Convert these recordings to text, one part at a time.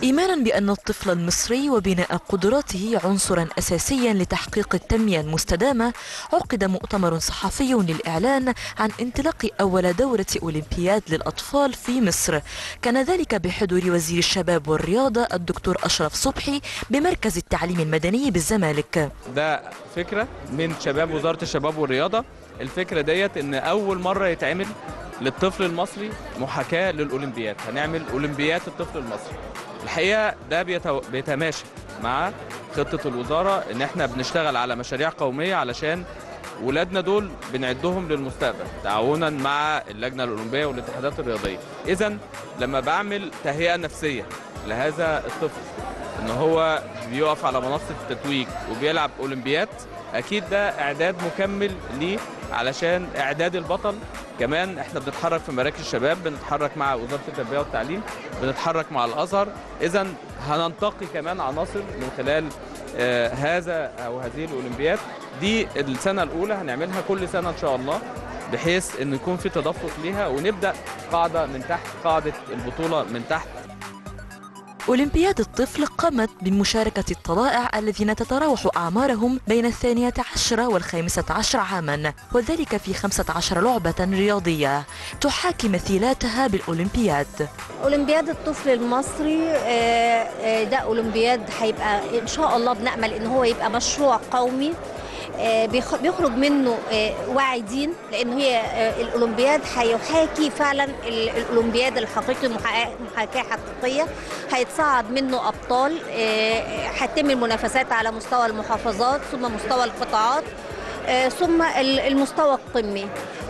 إيمانا بأن الطفل المصري وبناء قدراته عنصرا أساسيا لتحقيق التنمية المستدامة، عقد مؤتمر صحفي للإعلان عن انطلاق أول دورة أولمبياد للأطفال في مصر. كان ذلك بحضور وزير الشباب والرياضة الدكتور أشرف صبحي بمركز التعليم المدني بالزمالك. ده فكرة من شباب وزارة الشباب والرياضة. الفكرة ديت إن أول مرة يتعمل للطفل المصري محاكاة للأولمبياد، هنعمل أولمبياد الطفل المصري. الحقيقة ده بيتماشى مع خطة الوزارة إن احنا بنشتغل على مشاريع قومية علشان ولادنا دول بنعدهم للمستقبل تعاونا مع اللجنة الأولمبية والاتحادات الرياضية. إذن لما بعمل تهيئة نفسية لهذا الطفل إن هو بيقف على منصة التتويج وبيلعب أولمبياد، أكيد ده إعداد مكمل ليه علشان إعداد البطل. كمان احنا بنتحرك في مراكز الشباب، بنتحرك مع وزارة التربية والتعليم، بنتحرك مع الأزهر. إذن هننتقي كمان عناصر من خلال هذا أو هذه الأولمبياد. دي السنة الأولى هنعملها كل سنة إن شاء الله، بحيث إن يكون في تدفق ليها ونبدأ قاعدة من تحت، قاعدة البطولة من تحت. أولمبياد الطفل قامت بمشاركة الطلائع الذين تتراوح أعمارهم بين 12 و15 عاما، وذلك في 15 لعبة رياضية تحاكي مثيلاتها بالأولمبياد. أولمبياد الطفل المصري ده أولمبياد هيبقى إن شاء الله، بنأمل إن هو يبقى مشروع قومي بيخرج منه واعدين، لأن هي الأولمبياد هيحاكي فعلا الأولمبياد الحقيقي، محاكاة حقيقية. هيتصعد منه أبطال، هتتم المنافسات على مستوى المحافظات ثم مستوى القطاعات ثم المستوى القمي.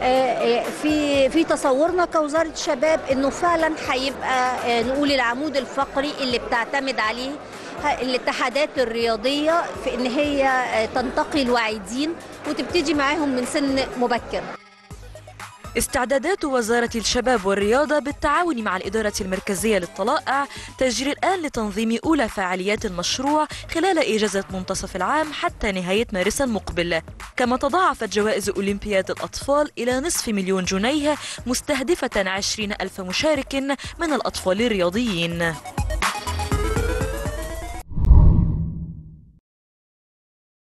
في تصورنا كوزارة الشباب انه فعلا هيبقى نقول العمود الفقري اللي بتعتمد عليه الاتحادات الرياضية في ان هي تنتقي الواعدين وتبتدي معاهم من سن مبكر. استعدادات وزارة الشباب والرياضة بالتعاون مع الإدارة المركزية للطلائع تجري الآن لتنظيم أولى فعاليات المشروع خلال إجازة منتصف العام حتى نهاية مارس المقبل. كما تضاعفت جوائز أولمبياد الأطفال إلى نصف مليون جنيه، مستهدفة 20,000 مشارك من الأطفال الرياضيين.